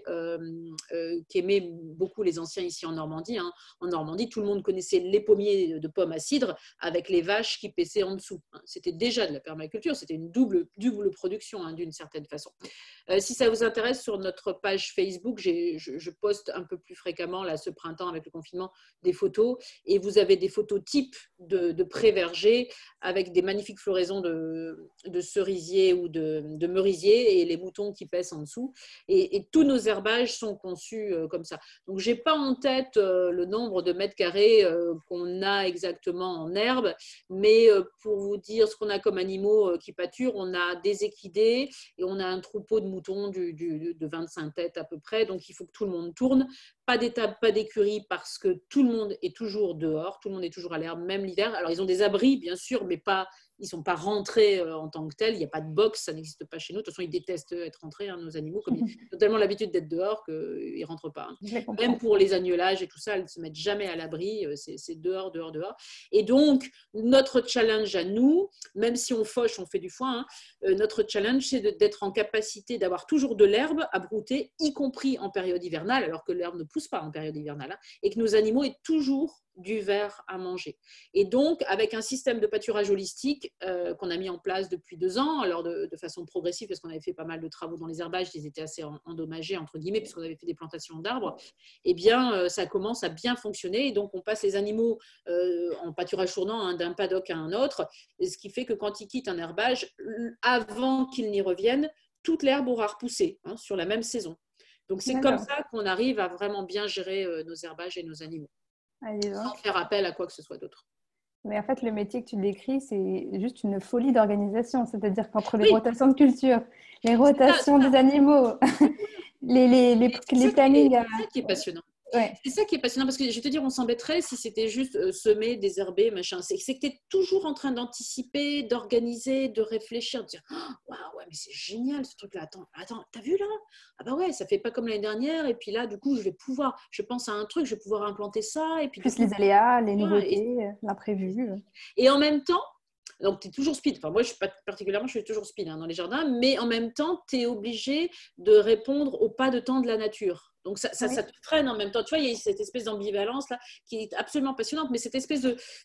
qu'aimaient beaucoup les anciens ici en Normandie. Hein. En Normandie, tout le monde connaissait les pommiers de pommes à cidre avec les vaches qui paissaient en dessous. C'était déjà de la permaculture, c'était une double production hein, d'une certaine façon. Si ça vous intéresse, sur notre page Facebook, je poste un peu plus fréquemment, là, ce printemps, avec le confinement, des photos. Et vous avez des photos types de pré-verger avec des magnifiques floraisons de cerisiers ou de merisiers et les moutons qui paissent en dessous. Et tous nos herbages sont conçus comme ça. Donc, je n'ai pas en tête le nombre de mètres carrés qu'on a exactement en herbe, mais pour vous dire ce qu'on a comme animaux qui pâturent, on a des équidés et on a un troupeau de moutons de 25 têtes à peu près. Donc, il faut que tout le monde tourne. Pas d'étable, pas d'écurie parce que tout le monde est toujours dehors, tout le monde est toujours à l'herbe, même l'hiver. Alors, ils ont des abris, bien sûr, mais ils ne sont pas rentrés en tant que tels. Il n'y a pas de box, ça n'existe pas chez nous. De toute façon, ils détestent être rentrés, hein, nos animaux, comme ils ont tellement l'habitude d'être dehors qu'ils ne rentrent pas. Hein. Même pour les agnelages et tout ça, elles ne se mettent jamais à l'abri. C'est dehors, dehors, dehors. Et donc, notre challenge à nous, même si on fauche, on fait du foin, hein, notre challenge, c'est d'être en capacité d'avoir toujours de l'herbe à brouter, y compris en période hivernale, alors que l'herbe ne pousse pas en période hivernale, hein, et que nos animaux aient toujours du verre à manger. Et donc, avec un système de pâturage holistique qu'on a mis en place depuis 2 ans, alors de façon progressive, parce qu'on avait fait pas mal de travaux dans les herbages, ils étaient assez endommagés, entre guillemets, puisqu'on avait fait des plantations d'arbres, eh bien, ça commence à bien fonctionner. Et donc, on passe les animaux en pâturage tournant hein, d'un paddock à un autre, ce qui fait que quand ils quittent un herbage, avant qu'ils n'y reviennent, toute l'herbe aura repoussé hein, sur la même saison. Donc, c'est comme ça qu'on arrive à vraiment bien gérer nos herbages et nos animaux. Sans faire appel à quoi que ce soit d'autre. Mais en fait, le métier que tu décris, c'est juste une folie d'organisation. C'est-à-dire qu'entre les rotations de culture, les rotations des animaux, les plannings… C'est ça qui est passionnant. Ouais. C'est ça qui est passionnant parce que je vais te dire, on s'embêterait si c'était juste semer, désherber, machin. C'est que tu es toujours en train d'anticiper, d'organiser, de réfléchir, de dire waouh, ouais, mais c'est génial ce truc-là. Attends, t'as vu là? Ah bah ouais, ça fait pas comme l'année dernière. Et puis là, du coup, je pense à un truc, je vais pouvoir implanter ça. Et puis plus les aléas, les nouveautés, l'imprévu. Et en même temps, donc, tu es toujours speed. Enfin, moi, je suis toujours speed hein, dans les jardins, mais en même temps, tu es obligé de répondre au pas de temps de la nature. Donc, ça te freine en même temps. Tu vois, il y a cette espèce d'ambivalence là qui est absolument passionnante, mais cette espèce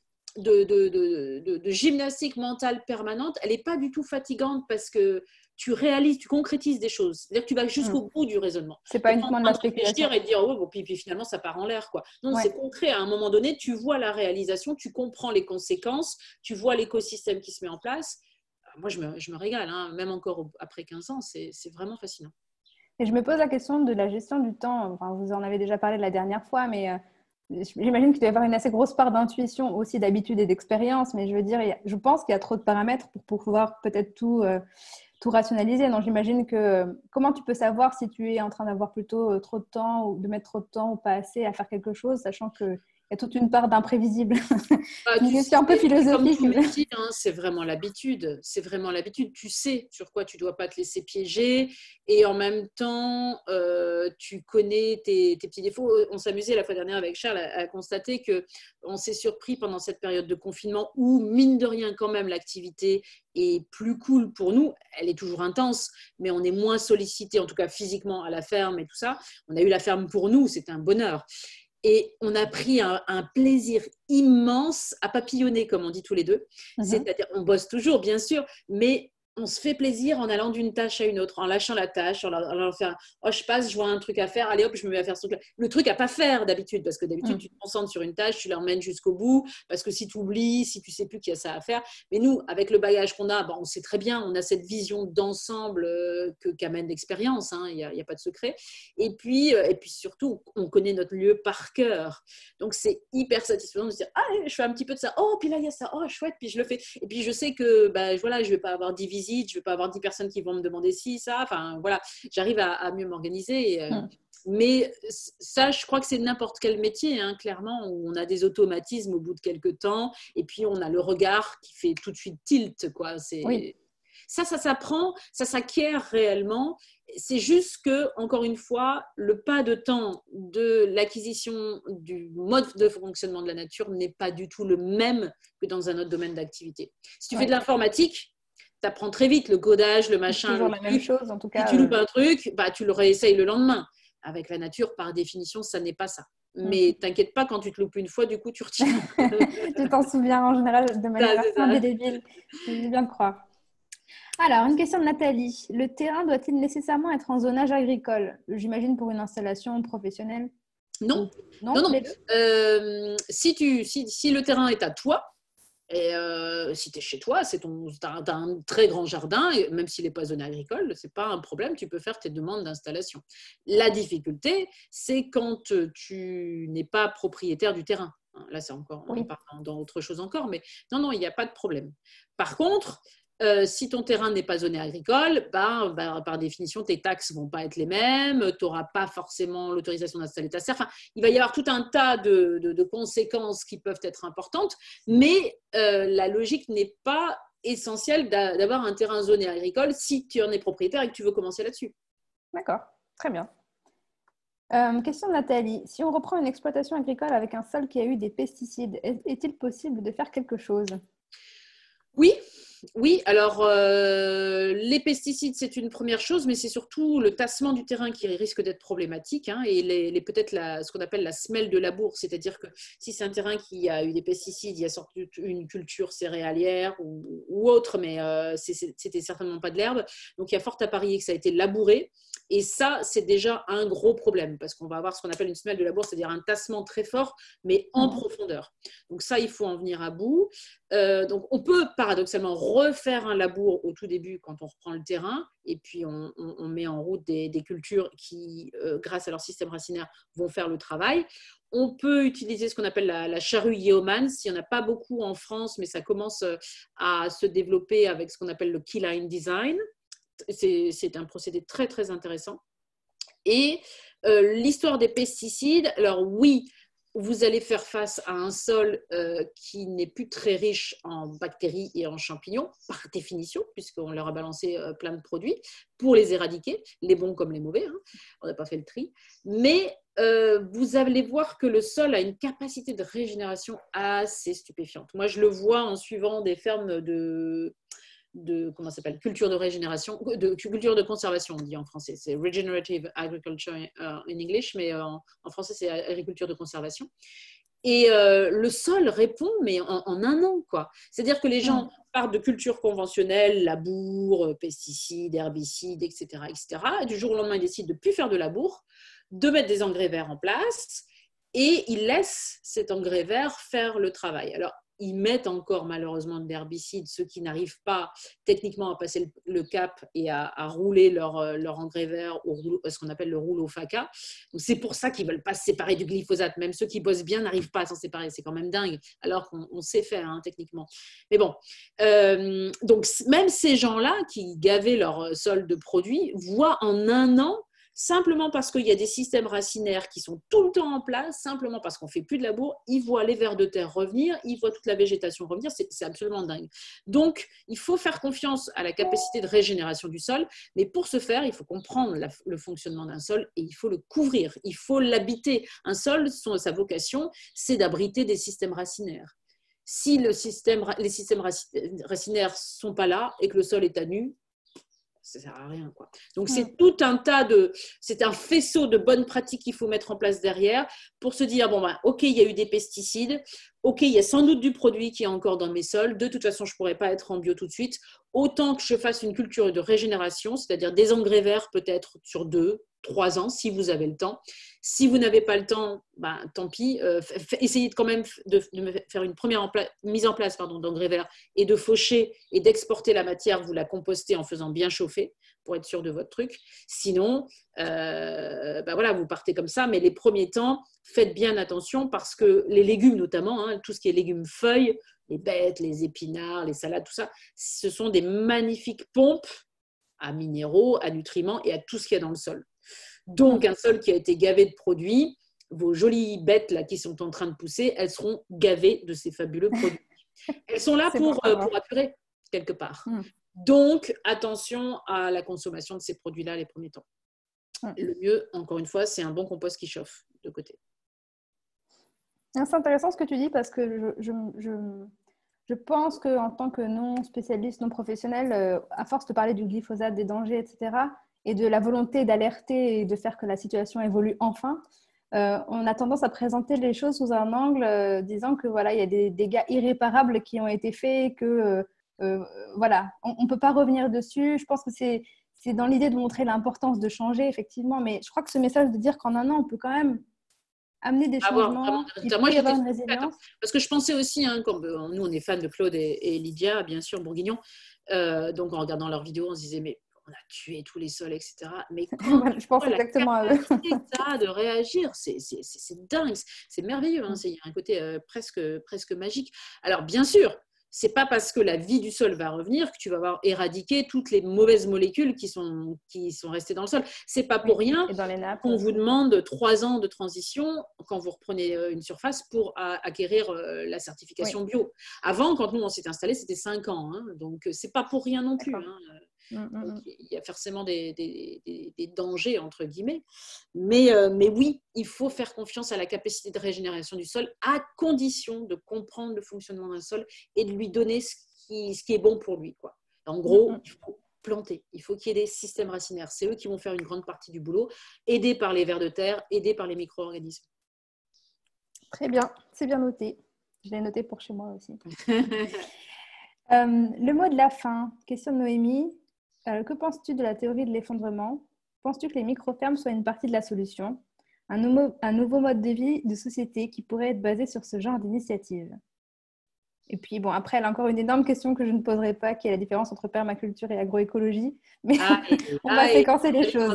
de gymnastique mentale permanente, elle n'est pas du tout fatigante parce que tu concrétises des choses. C'est-à-dire que tu vas jusqu'au bout du raisonnement. C'est pas uniquement de la spéculation. Et de dire, puis finalement, ça part en l'air. Quoi. Non, c'est concret. À un moment donné, tu vois la réalisation, tu comprends les conséquences, tu vois l'écosystème qui se met en place. Moi, je me régale, hein, même encore après 15 ans, c'est vraiment fascinant. Et je me pose la question de la gestion du temps. Enfin, vous en avez déjà parlé la dernière fois, mais j'imagine qu'il doit y avoir une assez grosse part d'intuition aussi, d'habitude et d'expérience. Mais je veux dire, je pense qu'il y a trop de paramètres pour pouvoir peut-être tout rationaliser. Donc, j'imagine que comment tu peux savoir si tu es en train d'avoir plutôt trop de temps ou de mettre trop de temps ou pas assez à faire quelque chose, sachant qu'il y a toute une part d'imprévisible. C'est un peu philosophique. Comme métier, hein, c'est vraiment l'habitude. C'est vraiment l'habitude. Tu sais sur quoi tu ne dois pas te laisser piéger et en même temps, tu connais tes petits défauts. On s'amusait la fois dernière avec Charles à constater qu'on s'est surpris pendant cette période de confinement où, mine de rien, quand même, l'activité est plus cool pour nous. Elle est toujours intense, mais on est moins sollicité, en tout cas physiquement, à la ferme et tout ça. On a eu la ferme pour nous, c'était un bonheur. Et on a pris un plaisir immense à papillonner, comme on dit tous les deux. C'est-à-dire, on bosse toujours, bien sûr, mais on se fait plaisir en allant d'une tâche à une autre, en lâchant la tâche, en allant faire « Oh, je passe, je vois un truc à faire, allez hop, je me mets à faire ce truc-là ». Le truc à pas faire d'habitude, parce que d'habitude, tu te concentres sur une tâche, tu l'emmènes jusqu'au bout, parce que si tu oublies, si tu sais plus qu'il y a ça à faire. Mais nous, avec le bagage qu'on a, on sait très bien, on a cette vision d'ensemble qu'amène l'expérience, hein, il y a pas de secret. Et puis surtout, on connaît notre lieu par cœur. Donc, c'est hyper satisfaisant de se dire « Ah, je fais un petit peu de ça. Oh, puis là, il y a ça. Oh, chouette. » Puis je le fais. Et puis, je sais que voilà, je ne vais pas avoir 10 visites, je ne vais pas avoir 10 personnes qui vont me demander si, ça. Enfin, voilà, j'arrive à mieux m'organiser. Mais ça, je crois que c'est n'importe quel métier, hein, clairement, où on a des automatismes au bout de quelques temps. Et puis, on a le regard qui fait tout de suite tilt, quoi. Ça s'apprend, ça s'acquiert réellement. C'est juste que, encore une fois, le pas de temps de l'acquisition du mode de fonctionnement de la nature n'est pas du tout le même que dans un autre domaine d'activité. Si tu fais de l'informatique, tu apprends très vite le codage, le machin. C'est toujours le la même chose, en tout cas. Si tu loupes un truc, tu le réessayes le lendemain. Avec la nature, par définition, ça n'est pas ça. Mais t'inquiète pas, quand tu te loupes une fois, du coup, tu retiens. Tu t'en souviens en général de manière indélébile. Je veux bien le croire. Alors, une question de Nathalie. Le terrain doit-il nécessairement être en zonage agricole? J'imagine pour une installation professionnelle. Non. Si le terrain est à toi, et si tu es chez toi, tu as un très grand jardin, et même s'il n'est pas zone agricole, ce n'est pas un problème, tu peux faire tes demandes d'installation. La difficulté, c'est quand tu n'es pas propriétaire du terrain. Là, c'est encore, on part dans autre chose encore, mais non, il n'y a pas de problème. Par contre, si ton terrain n'est pas zoné agricole, par définition, tes taxes ne vont pas être les mêmes, tu n'auras pas forcément l'autorisation d'installer ta serre. Enfin, il va y avoir tout un tas de conséquences qui peuvent être importantes, mais la logique n'est pas essentielle d'avoir un terrain zoné agricole si tu en es propriétaire et que tu veux commencer là-dessus. D'accord, très bien. Question de Nathalie. Si on reprend une exploitation agricole avec un sol qui a eu des pesticides, est-il possible de faire quelque chose? Oui, alors les pesticides, c'est une première chose, mais c'est surtout le tassement du terrain qui risque d'être problématique, hein, et peut-être ce qu'on appelle la semelle de labour, c'est-à-dire que si c'est un terrain qui a eu des pesticides, il y a sorti une culture céréalière ou autre, mais c'était certainement pas de l'herbe, donc il y a fort à parier que ça a été labouré, et ça, c'est déjà un gros problème, parce qu'on va avoir ce qu'on appelle une semelle de labour, c'est-à-dire un tassement très fort, mais en profondeur. Donc ça, il faut en venir à bout. Donc on peut paradoxalement refaire un labour au tout début quand on reprend le terrain et puis on met en route des cultures qui, grâce à leur système racinaire, vont faire le travail. On peut utiliser ce qu'on appelle la charrue yeomans. Il n'y en a pas beaucoup en France, mais ça commence à se développer avec ce qu'on appelle le keyline design. C'est un procédé très, très intéressant. Et l'histoire des pesticides, alors oui, vous allez faire face à un sol qui n'est plus très riche en bactéries et en champignons, par définition, puisqu'on leur a balancé plein de produits pour les éradiquer, les bons comme les mauvais, hein. On n'a pas fait le tri. Mais vous allez voir que le sol a une capacité de régénération assez stupéfiante. Moi, je le vois en suivant des fermes de comment ça s'appelle, culture de régénération, culture de conservation, on dit en français. C'est regenerative agriculture in English, mais en français, c'est agriculture de conservation. Et le sol répond, mais en un an, quoi. C'est-à-dire que les gens partent de cultures conventionnelles, labour, pesticides, herbicides, etc., etc. Et du jour au lendemain, ils décident de ne plus faire de labour, de mettre des engrais verts en place, et ils laissent cet engrais vert faire le travail. Alors, ils mettent encore malheureusement de l'herbicide, ceux qui n'arrivent pas techniquement à passer le cap et à rouler leur engrais vert au rouleau, ce qu'on appelle le rouleau FACA. Donc c'est pour ça qu'ils ne veulent pas se séparer du glyphosate. Même ceux qui bossent bien n'arrivent pas à s'en séparer. C'est quand même dingue, alors qu'on sait faire, hein, techniquement. Mais bon, donc même ces gens-là qui gavaient leur sol de produits voient en un an, simplement parce qu'il y a des systèmes racinaires qui sont tout le temps en place, simplement parce qu'on ne fait plus de labour, ils voient les vers de terre revenir, ils voient toute la végétation revenir, c'est absolument dingue. Donc, il faut faire confiance à la capacité de régénération du sol, mais pour ce faire, il faut comprendre le fonctionnement d'un sol et il faut le couvrir, il faut l'habiter. Un sol, sa vocation, c'est d'abriter des systèmes racinaires. Si les systèmes racinaires ne sont pas là et que le sol est à nu, ça ne sert à rien, quoi. Donc, c'est tout un c'est un faisceau de bonnes pratiques qu'il faut mettre en place derrière pour se dire, ok, il y a eu des pesticides, ok, il y a sans doute du produit qui est encore dans mes sols. De toute façon, je ne pourrais pas être en bio tout de suite. Autant que je fasse une culture de régénération, c'est-à-dire des engrais verts peut-être sur 2-3 ans, si vous avez le temps. Si vous n'avez pas le temps, ben, tant pis. Essayez quand même de faire une première mise en place d'engrais verts et de faucher et d'exporter la matière. Vous la compostez en faisant bien chauffer pour être sûr de votre truc. Sinon, ben voilà, vous partez comme ça. Mais les premiers temps, faites bien attention parce que les légumes notamment, hein, tout ce qui est légumes feuilles, les bêtes, les épinards, les salades, tout ça, ce sont des magnifiques pompes à minéraux, à nutriments et à tout ce qu'il y a dans le sol. Donc, un sol qui a été gavé de produits, vos jolies bêtes là, qui sont en train de pousser, elles seront gavées de ces fabuleux produits. Elles sont là pour apurer quelque part. Donc, attention à la consommation de ces produits-là les premiers temps. Le mieux, encore une fois, c'est un bon compost qui chauffe de côté. C'est intéressant ce que tu dis parce que je pense qu'en tant que non-spécialiste, non-professionnel, à force de parler du glyphosate, des dangers, etc., et de la volonté d'alerter et de faire que la situation évolue enfin, on a tendance à présenter les choses sous un angle disant que voilà, il y a des dégâts irréparables qui ont été faits, que voilà, on ne peut pas revenir dessus. Je pense que c'est dans l'idée de montrer l'importance de changer, effectivement, mais je crois que ce message de dire qu'en un an, on peut quand même amener des changements, il peut y avoir une résilience. Parce que je pensais aussi, hein, comme nous on est fans de Claude et Lydia, bien sûr, Bourguignon, donc en regardant leurs vidéos, on se disait mais on a tué tous les sols, etc. Mais quand je pense exactement à eux. De réagir, c'est dingue, c'est merveilleux, hein, il y a un côté presque magique. Alors bien sûr, c'est pas parce que la vie du sol va revenir que tu vas avoir éradiqué toutes les mauvaises molécules qui sont restées dans le sol. C'est pas pour rien qu'on vous demande 3 ans de transition quand vous reprenez une surface pour acquérir la certification bio. Avant, quand nous on s'est installé, c'était 5 ans. Hein, donc c'est pas pour rien non plus. Hein. Donc, il y a forcément des dangers, entre guillemets. Mais oui, il faut faire confiance à la capacité de régénération du sol à condition de comprendre le fonctionnement d'un sol et de lui donner ce qui est bon pour lui, quoi. En gros, il faut planter. Il faut qu'il y ait des systèmes racinaires. C'est eux qui vont faire une grande partie du boulot, aidés par les vers de terre, aidés par les micro-organismes. Très bien, c'est bien noté. Je l'ai noté pour chez moi aussi. Le mot de la fin, question de Noémie. Que penses-tu de la théorie de l'effondrement? Penses-tu que les micro-fermes soient une partie de la solution? Un nouveau mode de vie de société qui pourrait être basé sur ce genre d'initiative? Et puis, bon, après, elle a encore une énorme question que je ne poserai pas, qui est la différence entre permaculture et agroécologie. Mais on va séquencer les choses.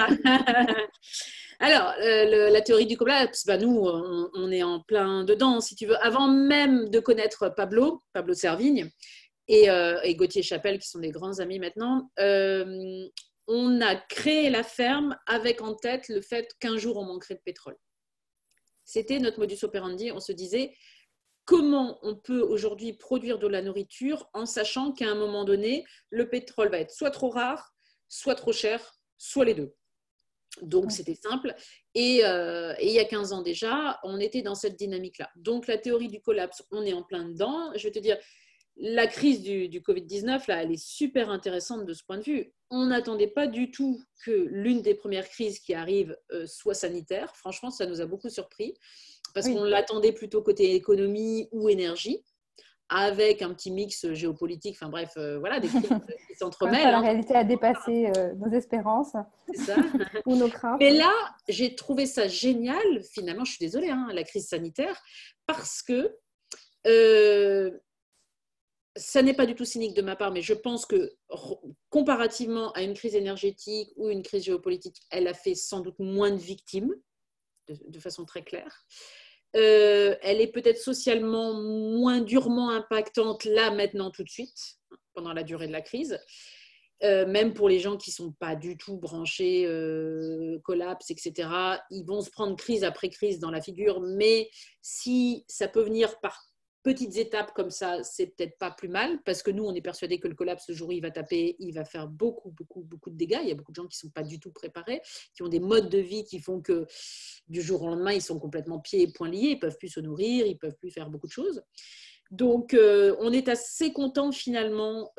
Alors, la théorie du collapse, bah, nous, on est en plein dedans, si tu veux. Avant même de connaître Pablo Servigne, et Gauthier Chapelle, qui sont des grands amis maintenant, on a créé la ferme avec en tête le fait qu'un jour on manquerait de pétrole. C'était notre modus operandi. On se disait comment on peut aujourd'hui produire de la nourriture en sachant qu'à un moment donné, le pétrole va être soit trop rare, soit trop cher, soit les deux. Donc, c'était simple. Et il y a 15 ans déjà, on était dans cette dynamique-là. Donc, la théorie du collapse, on est en plein dedans. Je vais te dire, la crise du Covid-19, là, elle est super intéressante de ce point de vue. On n'attendait pas du tout que l'une des premières crises qui arrive soit sanitaire. Franchement, ça nous a beaucoup surpris parce qu'on l'attendait plutôt côté économie ou énergie, avec un petit mix géopolitique. Enfin bref, voilà, des crises qui s'entremêlent. La réalité a dépassé nos espérances ou nos craintes. Mais là, j'ai trouvé ça génial. Finalement, je suis désolée, hein, la crise sanitaire, parce que ça n'est pas du tout cynique de ma part, mais je pense que comparativement à une crise énergétique ou une crise géopolitique, elle a fait sans doute moins de victimes, de façon très claire. Elle est peut-être socialement moins durement impactante là, maintenant, tout de suite, pendant la durée de la crise. Même pour les gens qui ne sont pas du tout branchés, collapse, etc., ils vont se prendre crise après crise dans la figure, mais si ça peut venir par petites étapes comme ça, c'est peut-être pas plus mal, parce que nous, on est persuadés que le collapse, le jour où il va taper, il va faire beaucoup de dégâts. Il y a beaucoup de gens qui ne sont pas du tout préparés, qui ont des modes de vie qui font que du jour au lendemain, ils sont complètement pieds et poings liés, ils ne peuvent plus se nourrir, ils ne peuvent plus faire beaucoup de choses. Donc, on est assez content finalement,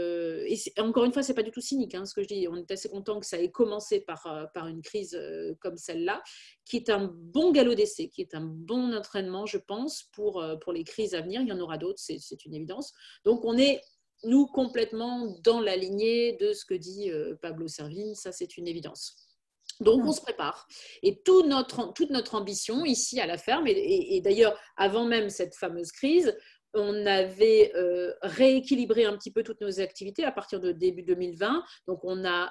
et encore une fois, ce n'est pas du tout cynique ce que je dis, on est assez content que ça ait commencé par une crise comme celle-là, qui est un bon galop d'essai, qui est un bon entraînement, je pense, pour les crises à venir. Il y en aura d'autres, c'est une évidence. Donc, on est, nous, complètement dans la lignée de ce que dit Pablo Servigne, ça c'est une évidence. Donc, on se prépare. Et toute notre ambition ici à la ferme, et d'ailleurs, avant même cette fameuse crise, on avait rééquilibré un petit peu toutes nos activités à partir de début 2020. Donc, on a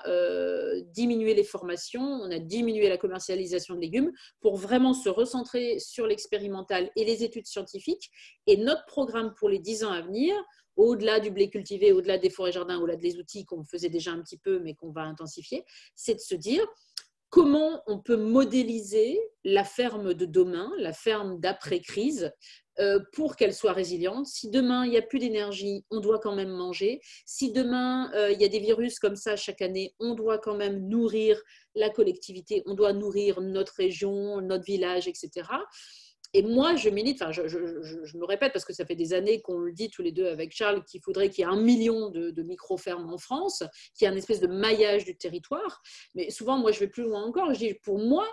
diminué les formations, on a diminué la commercialisation de légumes pour vraiment se recentrer sur l'expérimental et les études scientifiques. Et notre programme pour les 10 ans à venir, au-delà du blé cultivé, au-delà des forêts-jardins, au-delà des outils qu'on faisait déjà un petit peu, mais qu'on va intensifier, c'est de se dire comment on peut modéliser la ferme de demain, la ferme d'après-crise, pour qu'elle soit résiliente. Si demain, il n'y a plus d'énergie, on doit quand même manger. Si demain, il y a des virus comme ça chaque année, on doit quand même nourrir la collectivité, on doit nourrir notre région, notre village, etc. Et moi, je milite, enfin, je me répète parce que ça fait des années qu'on le dit tous les deux avec Charles, qu'il faudrait qu'il y ait 1 million de micro-fermes en France, qu'il y ait un espèce de maillage du territoire. Mais souvent, moi, je vais plus loin encore. Je dis, pour moi,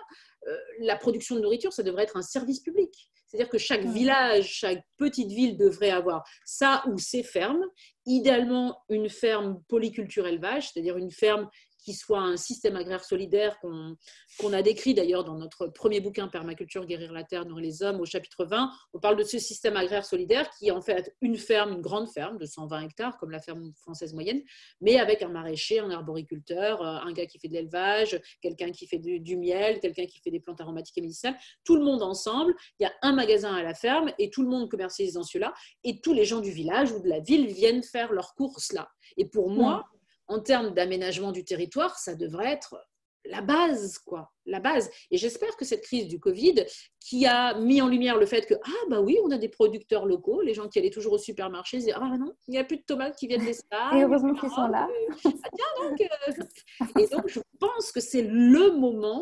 la production de nourriture, ça devrait être un service public. C'est-à-dire que chaque village, chaque petite ville devrait avoir ça ou ses fermes. Idéalement, une ferme polyculture élevage, c'est-à-dire une ferme qui soit un système agraire solidaire qu'on a décrit d'ailleurs dans notre premier bouquin Permaculture, guérir la terre, nourrir les hommes, au chapitre 20. On parle de ce système agraire solidaire qui est en fait une ferme, une grande ferme de 120 hectares, comme la ferme française moyenne, mais avec un maraîcher, un arboriculteur, un gars qui fait de l'élevage, quelqu'un qui fait du miel, quelqu'un qui fait des plantes aromatiques et médicinales, tout le monde ensemble. Il y a un magasin à la ferme et tout le monde commercialise dans celui-là et tous les gens du village ou de la ville viennent faire leurs courses là. Et pour moi, en termes d'aménagement du territoire, ça devrait être la base, quoi, la base. Et j'espère que cette crise du Covid, qui a mis en lumière le fait que, ah bah oui, on a des producteurs locaux, les gens qui allaient toujours au supermarché disaient, ah bah non, il n'y a plus de tomates qui viennent d'Espagne. Et heureusement qu'ils sont là. Ah tiens, donc, et donc, je pense que c'est le moment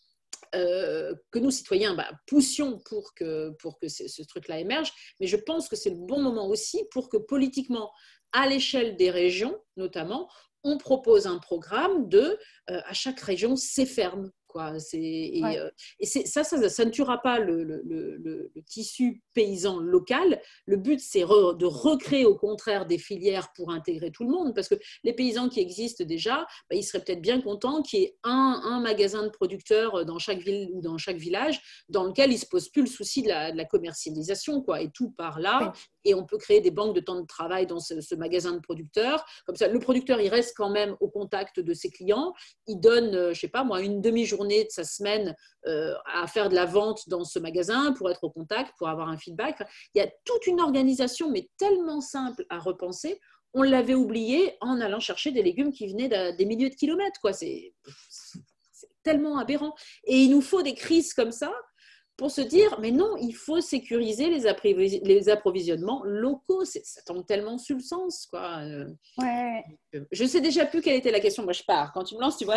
que nous, citoyens, poussions pour que ce truc-là émerge, mais je pense que c'est le bon moment aussi pour que politiquement, à l'échelle des régions notamment, on propose un programme à chaque région, ses fermes. Et ça ne tuera pas le tissu paysan local. Le but, c'est de recréer au contraire des filières pour intégrer tout le monde, parce que les paysans qui existent déjà, ils seraient peut-être bien contents qu'il y ait un magasin de producteurs dans chaque ville ou dans chaque village, dans lequel ils ne se posent plus le souci de la commercialisation, et tout par là. Oui. Et on peut créer des banques de temps de travail dans ce magasin de producteurs. Comme ça, le producteur, il reste quand même au contact de ses clients. Il donne, je ne sais pas moi, une demi-journée de sa semaine à faire de la vente dans ce magasin pour être au contact, pour avoir un feedback. Il y a toute une organisation, mais tellement simple à repenser. On l'avait oublié en allant chercher des légumes qui venaient des milliers de kilomètres. C'est tellement aberrant. Et il nous faut des crises comme ça pour se dire, mais non, il faut sécuriser les approvisionnements locaux. Ça tombe tellement sur le sens, Ouais. Je ne sais déjà plus quelle était la question. Moi, je pars. Quand tu me lances, tu vois.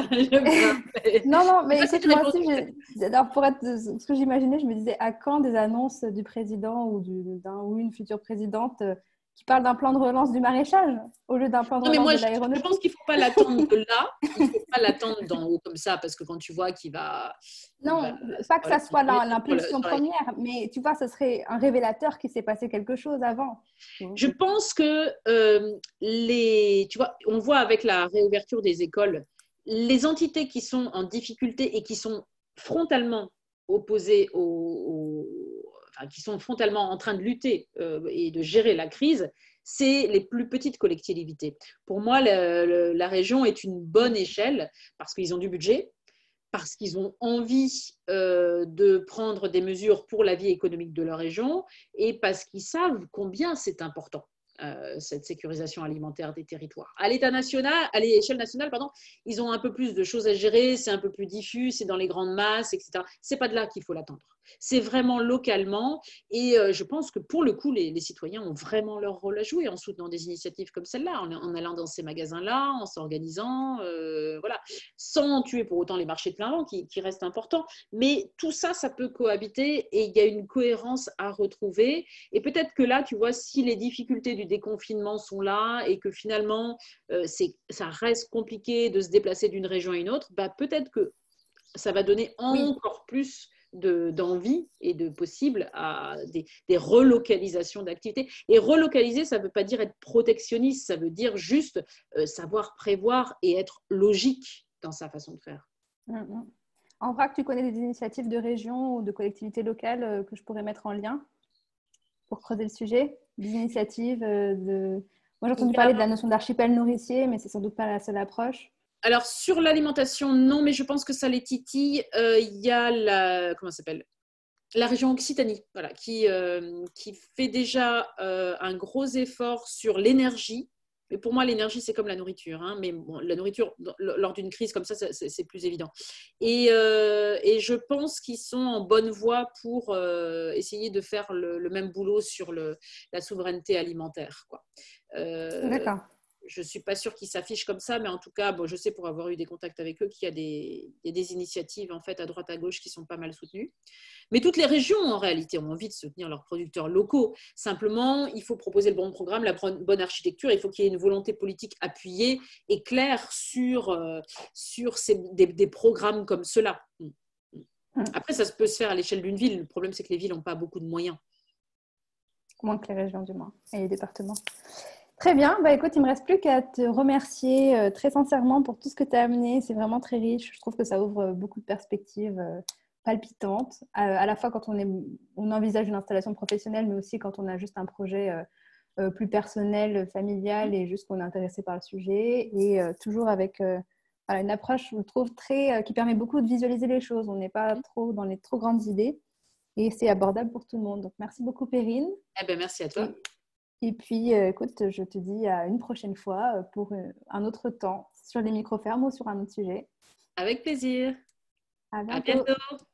Non, mais écoute, moi aussi, pour être ce que j'imaginais, je me disais, à quand des annonces du président ou ou une future présidente qui parle d'un plan de relance du maraîchage au lieu d'un plan de relance de l'aéronautique. Je pense qu'il ne faut pas l'attendre de là, il ne faut pas l'attendre d'en haut comme ça, parce que quand tu vois qu'il va... Non, pas que ça soit l'impulsion première, mais tu vois, ce serait un révélateur qu'il s'est passé quelque chose avant. Je pense que tu vois, on voit avec la réouverture des écoles, les entités qui sont en difficulté et qui sont frontalement opposées qui sont frontalement en train de lutter et de gérer la crise, c'est les plus petites collectivités. Pour moi, la région est une bonne échelle parce qu'ils ont du budget, parce qu'ils ont envie de prendre des mesures pour la vie économique de leur région et parce qu'ils savent combien c'est important. Cette sécurisation alimentaire des territoires. À l'échelle nationale, ils ont un peu plus de choses à gérer, c'est un peu plus diffus, c'est dans les grandes masses, etc. C'est pas de là qu'il faut l'attendre. C'est vraiment localement. Et je pense que pour le coup, les citoyens ont vraiment leur rôle à jouer en soutenant des initiatives comme celle-là, en allant dans ces magasins-là, en s'organisant, voilà, sans tuer pour autant les marchés de plein vent qui restent importants. Mais tout ça, ça peut cohabiter et il y a une cohérence à retrouver. Et peut-être que là, tu vois, si les difficultés du déconfinement sont là et que finalement, ça reste compliqué de se déplacer d'une région à une autre, bah, peut-être que ça va donner Oui. encore plus d'envie et de possible à des relocalisations d'activités. Et relocaliser, ça ne veut pas dire être protectionniste, ça veut dire juste savoir prévoir et être logique dans sa façon de faire. En vrac, tu connais des initiatives de région ou de collectivités locales que je pourrais mettre en lien pour creuser le sujet? Des initiatives de... Moi, j'ai entendu parler de la notion d'archipel nourricier, mais c'est sans doute pas la seule approche. Alors, sur l'alimentation, non, mais je pense que ça les titille. Il y a comment ça s'appelle, la région Occitanie, voilà, qui fait déjà un gros effort sur l'énergie. Mais pour moi, l'énergie, c'est comme la nourriture. Hein, mais bon, la nourriture, lors d'une crise comme ça, c'est plus évident. Et je pense qu'ils sont en bonne voie pour essayer de faire le même boulot sur la souveraineté alimentaire, quoi. D'accord. Je ne suis pas sûre qu'ils s'affichent comme ça, mais en tout cas, bon, je sais pour avoir eu des contacts avec eux qu'il y a des initiatives en fait, à droite à gauche qui sont pas mal soutenues. Mais toutes les régions, en réalité, ont envie de soutenir leurs producteurs locaux. Simplement, il faut proposer le bon programme, la bonne architecture. Il faut qu'il y ait une volonté politique appuyée et claire sur des programmes comme cela. Après, ça peut se faire à l'échelle d'une ville. Le problème, c'est que les villes n'ont pas beaucoup de moyens. Moins que les régions, du moins, et les départements. Très bien. Bah, écoute, il ne me reste plus qu'à te remercier très sincèrement pour tout ce que tu as amené. C'est vraiment très riche. Je trouve que ça ouvre beaucoup de perspectives palpitantes, à la fois quand on envisage une installation professionnelle, mais aussi quand on a juste un projet plus personnel, familial, et juste qu'on est intéressé par le sujet. Et toujours avec une approche, je trouve, qui permet beaucoup de visualiser les choses. On n'est pas trop dans les trop grandes idées. Et c'est abordable pour tout le monde. Donc, merci beaucoup, Perrine. Eh ben, merci à toi. Et puis, écoute, je te dis à une prochaine fois pour un autre temps sur les micro-fermes ou sur un autre sujet. Avec plaisir. À À bientôt. bientôt.